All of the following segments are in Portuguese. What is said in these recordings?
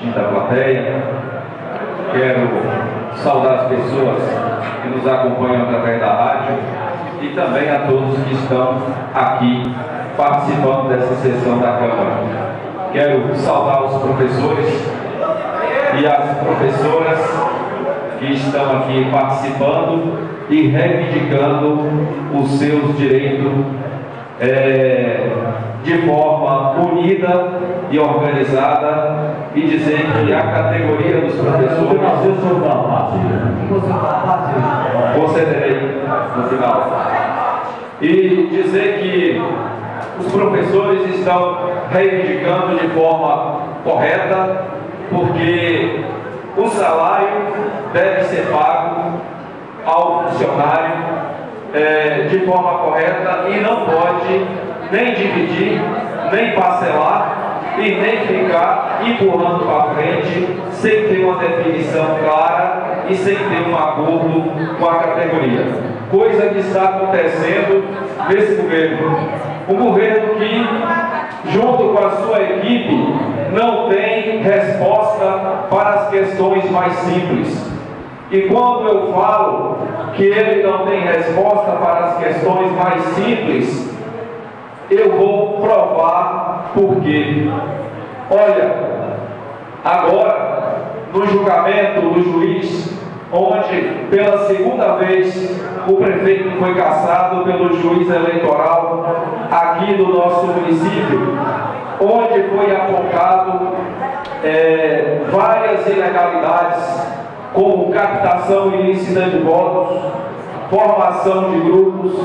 da plateia. Quero saudar as pessoas que nos acompanham através da rádio e também a todos que estão aqui participando dessa sessão da Câmara. Quero saudar os professores e as professoras que estão aqui participando e reivindicando os seus direitos de forma unida e organizada, e dizer que a categoria dos professores... Concederei no final. E dizer que os professores estão reivindicando de forma correta, porque o salário deve ser pago ao funcionário de forma correta e não pode nem dividir, nem parcelar e nem ficar empurrando para frente sem ter uma definição clara e sem ter um acordo com a categoria. Coisa que está acontecendo nesse governo. Um governo que, junto com a sua equipe, não tem resposta para as questões mais simples. E quando eu falo que ele não tem resposta para as questões mais simples, eu vou provar por quê. Olha, agora, no julgamento do juiz, onde pela segunda vez o prefeito foi cassado pelo juiz eleitoral aqui do nosso município, onde foi apontado várias ilegalidades, como captação ilícita de votos, formação de grupos,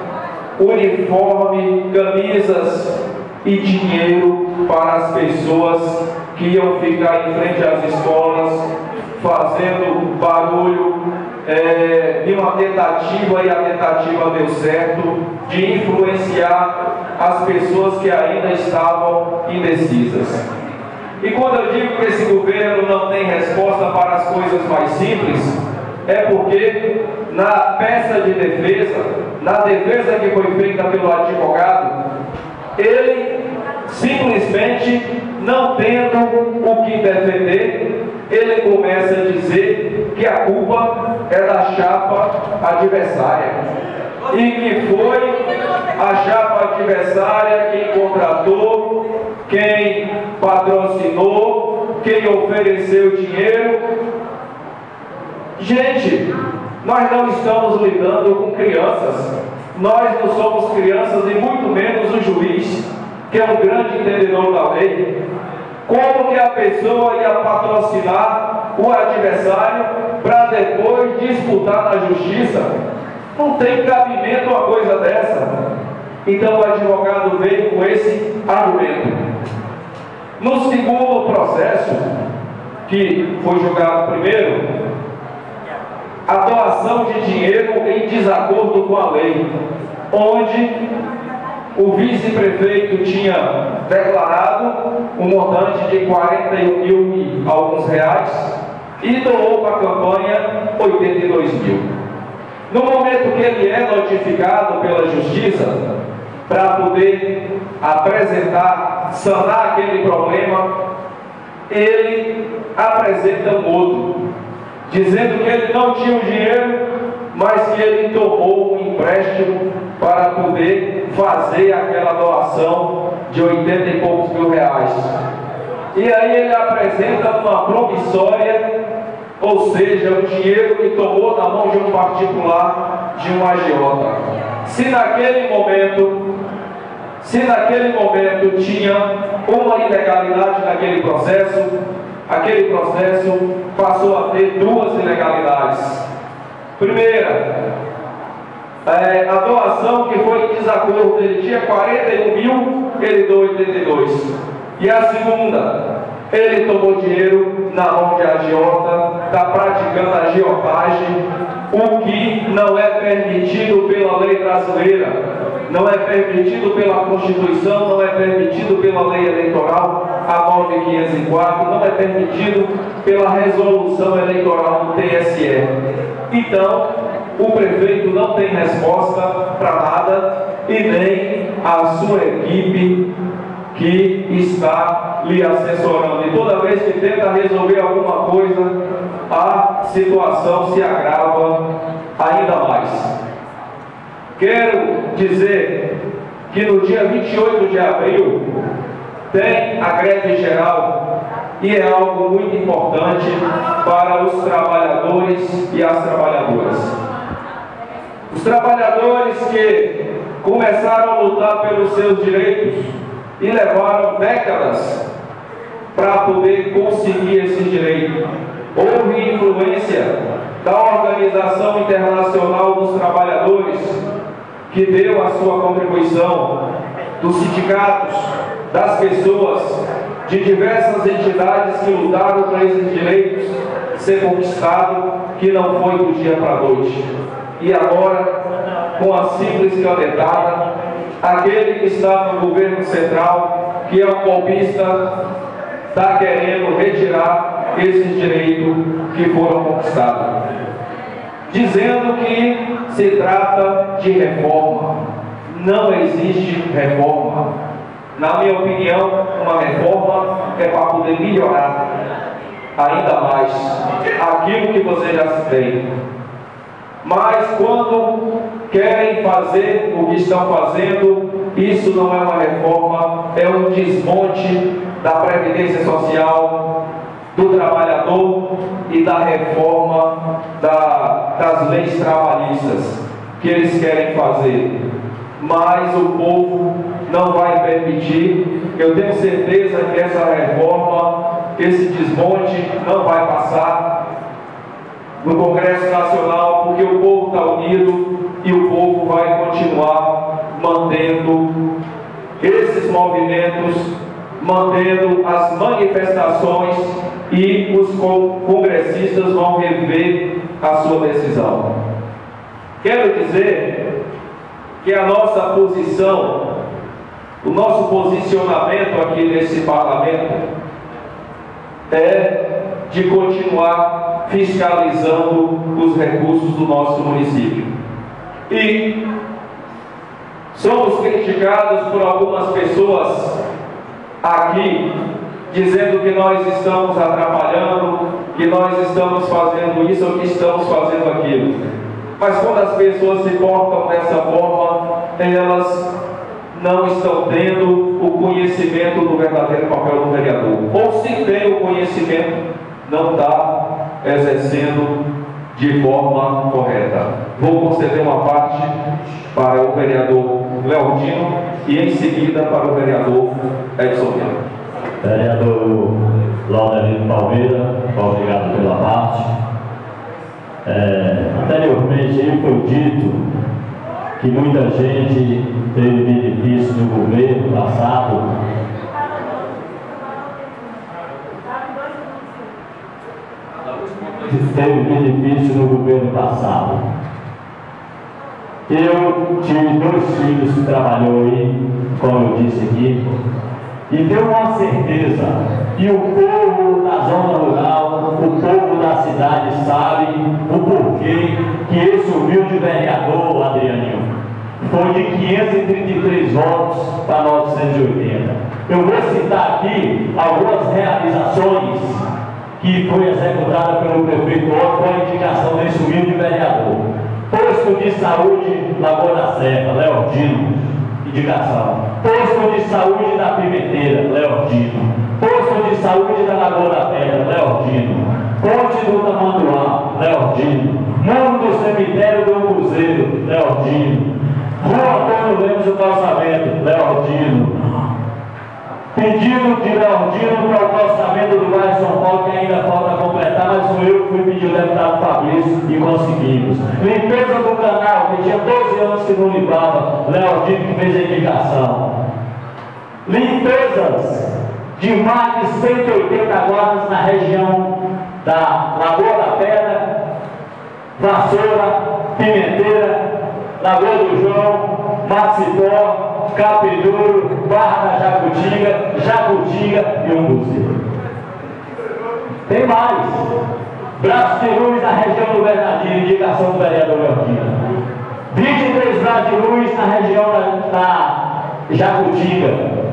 uniforme, camisas e dinheiro para as pessoas que iam ficar em frente às escolas, fazendo barulho, de uma tentativa, e a tentativa deu certo, de influenciar as pessoas que ainda estavam indecisas. E quando eu digo que esse governo não tem resposta para as coisas mais simples, é porque na peça de defesa, na defesa que foi feita pelo advogado, ele simplesmente, não tendo o que defender, ele começa a dizer que a culpa é da chapa adversária e que foi a chapa adversária quem contratou, quem patrocinou, quem ofereceu dinheiro. Gente, nós não estamos lidando com crianças, nós não somos crianças e muito menos o juiz, que é um grande entendedor da lei. Como que a pessoa ia patrocinar o adversário para depois disputar na justiça? Não tem cabimento uma coisa dessa. Então o advogado veio com esse argumento. No segundo processo, que foi julgado primeiro, a doação de dinheiro em desacordo com a lei, onde o vice-prefeito tinha declarado um montante de 41 mil e alguns reais e doou para a campanha 82 mil. No momento que ele é notificado pela justiça para poder apresentar, sanar aquele problema, ele apresenta um outro, dizendo que ele não tinha o dinheiro, mas que ele tomou um empréstimo para poder fazer aquela doação de 80 e poucos mil reais. E aí ele apresenta uma promissória, ou seja, o dinheiro que tomou na mão de um particular, de um agiota. Se naquele momento tinha uma ilegalidade naquele processo, aquele processo passou a ter duas ilegalidades. Primeira, a doação que foi em desacordo, ele tinha 41 mil, ele doou 82. E a segunda, ele tomou dinheiro na mão de agiota, está praticando agiotagem, o que não é permitido pela lei brasileira, não é permitido pela Constituição, não é permitido pela lei eleitoral, a 9504, não é permitido pela resolução eleitoral do TSE. Então, o prefeito não tem resposta para nada e nem a sua equipe que está lhe assessorando. E toda vez que tenta resolver alguma coisa, a situação se agrava ainda mais. Quero dizer que no dia 28 de abril tem a greve geral e é algo muito importante para os trabalhadores e as trabalhadoras. Os trabalhadores que começaram a lutar pelos seus direitos e levaram décadas para poder conseguir esse direito. Houve influência da Organização Internacional dos Trabalhadores, que deu a sua contribuição, dos sindicatos, das pessoas, de diversas entidades que lutaram para esses direitos ser conquistado, que não foi do dia para a noite. E agora, com a simples canetada, aquele que está no governo central, que é um golpista, está querendo retirar esses direitos que foram conquistados, dizendo que se trata de reforma. Não existe reforma. Na minha opinião, uma reforma é para poder melhorar ainda mais aquilo que você já tem. Mas quando querem fazer o que estão fazendo, isso não é uma reforma, é um desmonte da Previdência Social, do trabalhador e da reforma das leis trabalhistas que eles querem fazer. Mas o povo não vai permitir. Eu tenho certeza que essa reforma, esse desmonte não vai passar no Congresso Nacional, porque o povo está unido e o povo vai continuar mantendo esses movimentos, mantendo as manifestações, e os congressistas vão rever a sua decisão. Quero dizer que a nossa posição, o nosso posicionamento aqui nesse parlamento é de continuar fiscalizando os recursos do nosso município. E somos criticados por algumas pessoas aqui, dizendo que nós estamos atrapalhando, que nós estamos fazendo isso ou que estamos fazendo aquilo. Mas quando as pessoas se portam dessa forma, elas não estão tendo o conhecimento do verdadeiro papel do vereador. Ou se tem o conhecimento, não está exercendo de forma correta. Vou conceder uma parte para o vereador Leordino e em seguida para o vereador Edson Lima. Vereador Laudelino Palmeira, obrigado pela parte. Anteriormente foi dito que muita gente teve benefício no governo passado. Teve benefício no governo passado. Eu tive 2 filhos que trabalhou aí, como eu disse aqui, e tenho uma certeza que o povo da zona rural, o povo da cidade sabe o porquê que esse humilde vereador, Adrianinho, foi de 533 votos para 980. Eu vou citar aqui algumas realizações que foi executada pelo prefeito com a indicação desse humilde vereador. Posto de saúde Lagoa da Serra, Leordino, indicação. Posto de saúde da Pimenteira, Leordino. Posto de saúde da Lagoa da Pedra, Leordino. Ponte do Tamanduá, Leordino. Muro do cemitério do Cruzeiro, Leordino. Rua Antônio Lemos do Calçamento, Leordino. Pedido de Leordino para o calçamento do bairro São Paulo, que ainda falta completar, mas foi eu que fui pedir o deputado Fabrício e conseguimos. Limpeza do canal, que tinha 12 anos que não limpava, Leordino que fez a indicação. Limpezas de mais de 180 guardas na região da Lagoa da Pedra, Vassoura, Pimenteira, Lagoa do João, Macipó, Capiduro, Barra da Jacutinga e Umbuzeiro. Tem mais. Braços de luz na região do Bernardino, indicação do vereador Leordino. 23 braços de luz na região da Jacutinga.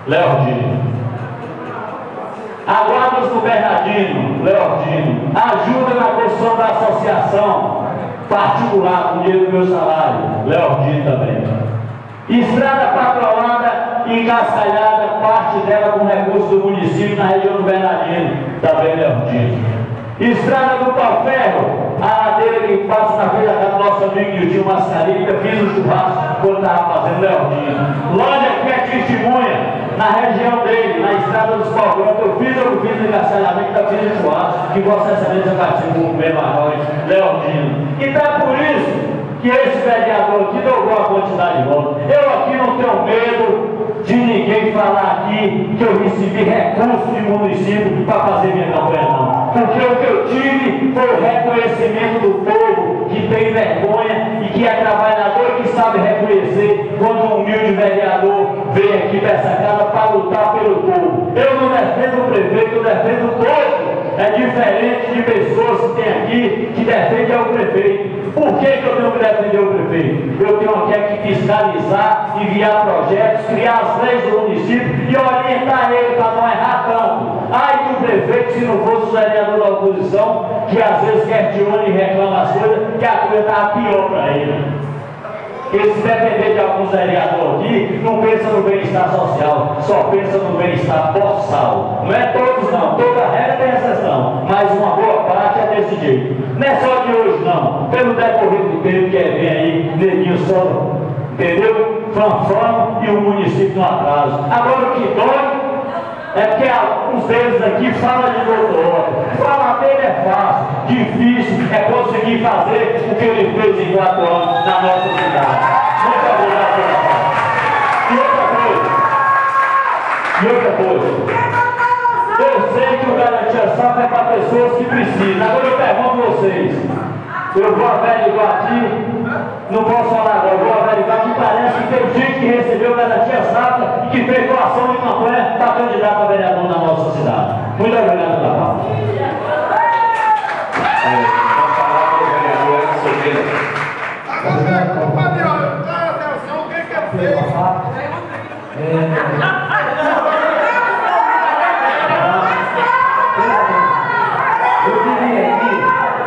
Leordino. Aguardos do Bernardino, Leordino. Ajuda na construção da associação particular com dinheiro do meu salário, Leordino também. Estrada patrolada e encascalhada, parte dela com recursos do município na região do Bernardino, também Leordino. Estrada do Pau-Ferro, a ladeira que passa na frente da casa do nosso amigo Nildinho Mascarenhas, fiz o churrasco quando estava fazendo Leordino. Loja que é testemunha, na região dele, na estrada dos Palgões, eu fiz o encarceramento da fiz o churrasco, que Vossa Excelência participa com o governo Arroz, Leordino. Então é por isso que esse vereador aqui dobrou a quantidade de votos. Eu aqui não tenho medo de ninguém falar aqui que eu recebi recursos de município para fazer minha campanha, não. Porque o que eu tive foi o reconhecimento do povo que tem vergonha e que é trabalhador e que sabe reconhecer quando um humilde vereador vem aqui para essa casa para lutar pelo povo. Eu não defendo o prefeito, eu defendo o povo. É diferente de pessoas que tem aqui que defendem o prefeito. Por que eu tenho que defender o prefeito? Eu tenho que fiscalizar, enviar projetos, criar as leis do município e orientar ele para não errar tanto. Ai do prefeito, se não fosse o vereador da oposição, que às vezes questiona e reclama as coisas, que a coisa estava pior para ele. Porque se depender de alguns vereadores aqui, não pensa no bem-estar social, só pensa no bem-estar boçal. Não é todos não, toda regra tem exceção, mas uma boa parte é desse jeito. Não é só de hoje não, pelo decorrer do tempo que vem aí, neguinho só, entendeu? Fanfã e o município no atraso. Agora o que dói é porque alguns deles aqui falam de doutor. Falar dele é fácil, difícil é conseguir fazer o que ele fez em 4 anos na nossa cidade. Muito obrigado pela parte. E outra coisa, eu sei que o Garantia Safra é para pessoas que precisam. Agora eu pergunto a vocês, eu vou averiguar aqui, não posso falar agora, eu vou averiguar que parece que tem gente que recebeu Garantia Safra e que fez doação de campanha para candidato a vereador na nossa cidade. Muito obrigado pela parte. Vamos falar com o vereador Edson Silveira. Eu queria aqui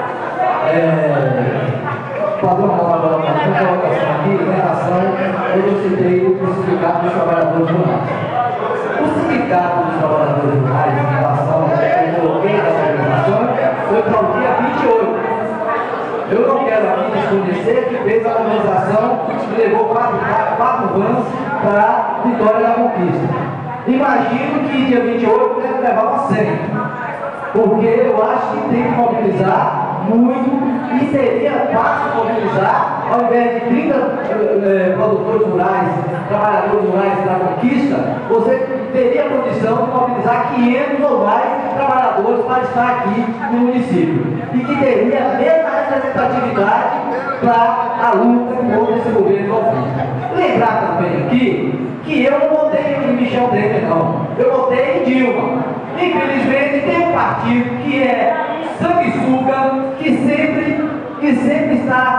fazer uma colocação aqui em relação ao que eu citei o Sindicato dos Trabalhadores Rurais. O Sindicato dos Trabalhadores Rurais, em relação ao bloqueio das organizações, foi para o dia 28. Eu não quero aqui desconhecer que fez a organização que levou 4 vans para a Vitória da Conquista. Imagino que dia 28 deve levar uma 100, porque eu acho que tem que mobilizar muito e seria fácil mobilizar, ao invés de 30 produtores rurais, trabalhadores rurais da Conquista, você teria a condição de mobilizar 500 ou mais trabalhadores para estar aqui no município e que teria a mesma representatividade para a luta contra esse governo golpista. Lembrar também aqui que eu não votei em Michel Temer, não. Eu votei em Dilma. Infelizmente tem um partido que é sanguessuga, que sempre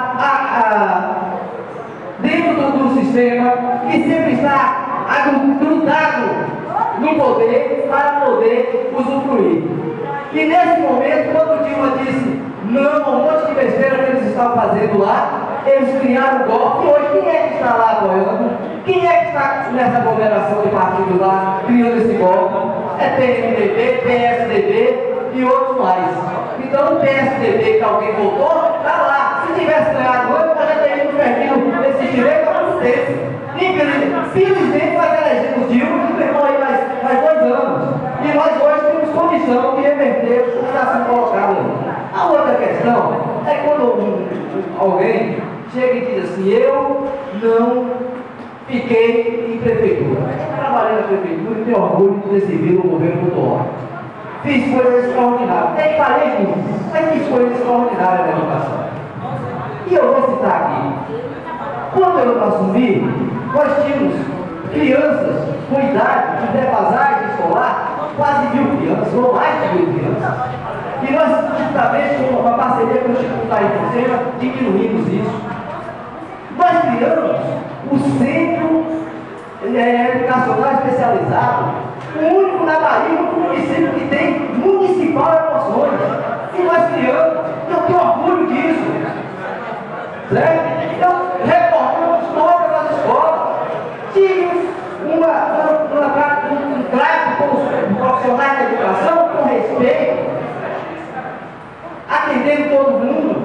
está dentro do sistema, que sempre está grudado no poder para poder usufruir. E nesse momento, quando o Dilma disse não, um monte de besteira que eles estavam fazendo lá, eles criaram o golpe. E hoje quem é que está lá apoiando? Quem é que está nessa aglomeração de partidos lá criando esse golpe? É PMDB, PSDB e outros mais. Então o PSDB que alguém votou, está lá. Se tivesse ganhado hoje, nós já teríamos perdido esse direito há muito tempo. Infelizmente nós elegemos Dilma, que pegou aí mais 2 anos. E nós hoje temos condição de reverter o que está sendo colocado aí. A outra questão é quando alguém chega e diz assim, eu não fiquei em prefeitura. Eu trabalhei na prefeitura e tenho orgulho de ter servido o governo do Dória. Fiz coisas extraordinárias. Até falei muito, mas fiz coisas extraordinárias na educação. E eu vou citar aqui. Quando eu assumi, nós tínhamos crianças com idade de defasagem escolar, quase 1.000 crianças, ou mais de 1.000 crianças. E nós, justamente, com uma parceria com o Instituto Taí Fonseca, diminuímos isso. Nós criamos o Centro educacional especializado, o único na Bahia, o único município que tem municipal emoções. E nós criamos, eu tenho orgulho disso. Certo? Então, reformamos todas as escolas. Tive um trato com os profissionais da educação, com respeito, atendendo todo mundo,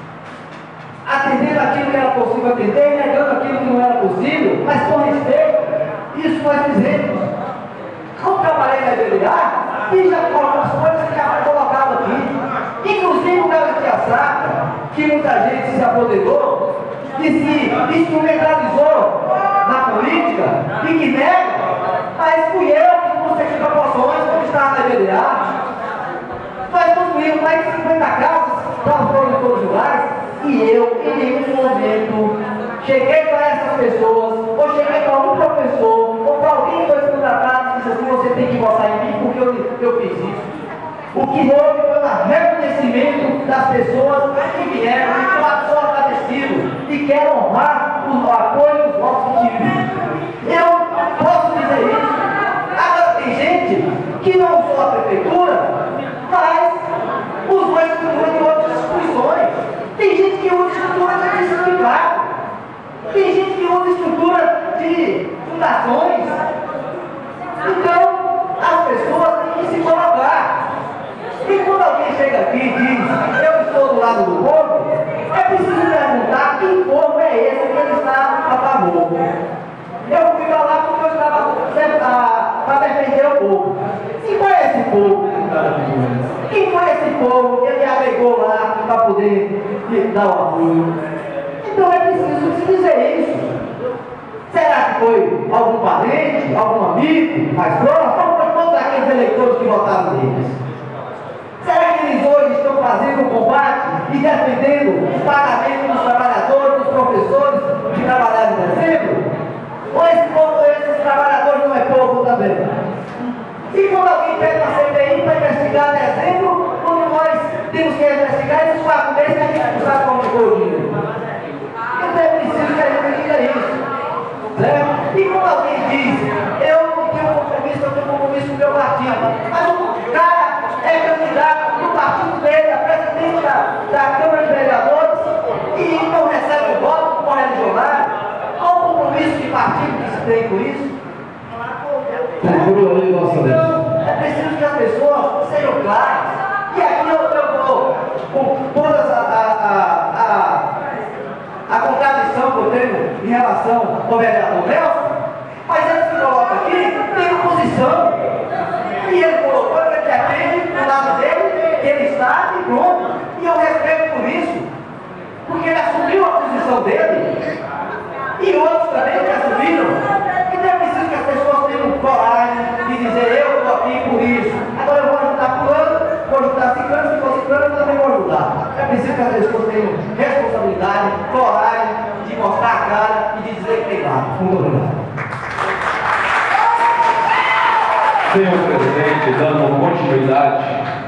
atendendo aquilo que era possível atender, negando aquilo que não era possível, mas com respeito. Isso nós fizemos. Ao trabalhei na EBDA, fiz algumas coisas que já colocava aqui. Inclusive o Garantia Sacra, que muita gente se apoderou e se instrumentalizou na política e que nega, mas fui eu que consegui proporções quando estava na EBDA. Nós construímos mais de 50 casas, estávamos em todos os lugares, e eu, em nenhum momento, cheguei para essas pessoas, ou cheguei para um professor, ou para alguém que foi contratado e disse assim: você tem que votar em mim porque eu fiz isso. O que houve foi um reconhecimento das pessoas que vieram e são agradecidos e querem honrar o apoio dos votos que tive. Eu posso dizer isso. Agora tem gente que não usou a prefeitura, mas usou a estrutura de outras instituições. Tem gente que usa estrutura de sindicato. Tem gente que usa estrutura de fundações. Então, as pessoas têm que se colocar. E quando alguém chega aqui e diz: eu estou do lado do povo, é preciso perguntar que povo é esse que ele está a favor. Eu fui falar porque eu estava para defender o povo. E qual é esse povo que está defendendo? Quem foi esse povo que ele agregou lá para poder dar o apoio? Então é preciso se dizer isso. Será que foi algum parente, algum amigo mais próximo? Ou foi todos aqueles eleitores que votaram neles? Será que eles hoje estão fazendo um combate e defendendo o pagamento dos trabalhadores, dos professores que trabalharam em dezembro? Ou esses trabalhadores não é povo também? E quando alguém pede uma CPI para investigar dezembro, quando nós temos que investigar esses 4 meses que a gente não sabe como ficou o dinheiro? Então é preciso que a gente diga isso. Certo? E quando alguém diz: eu não tenho compromisso, eu tenho compromisso com o meu partido, mas o cara é candidato do partido dele a presidente da Câmara de Vereadores e não recebe o voto como religionário, qual o compromisso de partido que se tem com isso? Então, é preciso que as pessoas sejam claras. E aqui eu vou, com toda a contradição que eu tenho em relação ao vereador Nelson, mas ele se coloca aqui, tem posição. E ele colocou, ele depende do lado dele, ele está e pronto. E eu respeito por isso, porque ele assumiu a posição dele, e outros também que assumiram. Então é preciso que as pessoas tenham coragem de dizer: eu estou aqui por isso, agora eu vou ajudar fulano, vou ajudar ciclano, se for ciclano eu também vou ajudar. É preciso que as pessoas tenham responsabilidade, coragem de mostrar a cara e de dizer que tem lado. Muito obrigado. Senhor presidente, dando continuidade,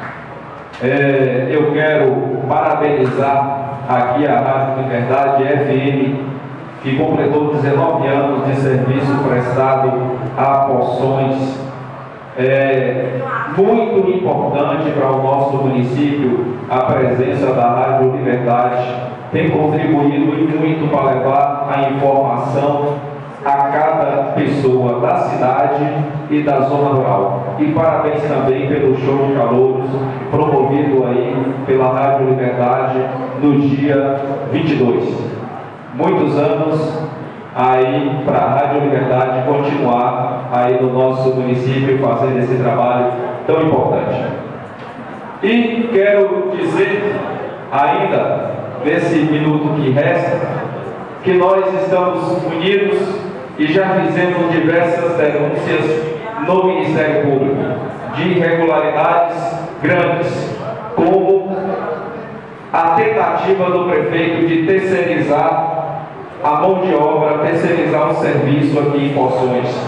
eu quero parabenizar aqui a Rádio Liberdade FM, que completou 19 anos de serviço prestado a Poções. É muito importante para o nosso município a presença da Rádio Liberdade, tem contribuído muito para levar a informação a cada pessoa da cidade e da zona rural. E parabéns também pelo show de calouros promovido aí pela Rádio Liberdade no dia 22. Muitos anos aí para a Rádio Liberdade continuar aí no nosso município fazendo esse trabalho tão importante. E quero dizer ainda, nesse minuto que resta, que nós estamos unidos e já fizemos diversas denúncias no Ministério Público de irregularidades grandes, como a tentativa do prefeito de terceirizar a mão de obra, terceirizar o serviço aqui em Poções.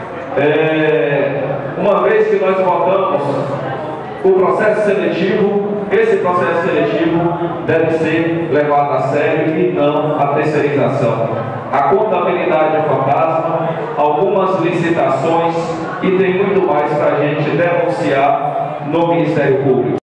Uma vez que nós votamos o processo seletivo, esse processo seletivo deve ser levado a sério e não a terceirização. a contabilidade fantasma, algumas licitações e tem muito mais para a gente denunciar no Ministério Público.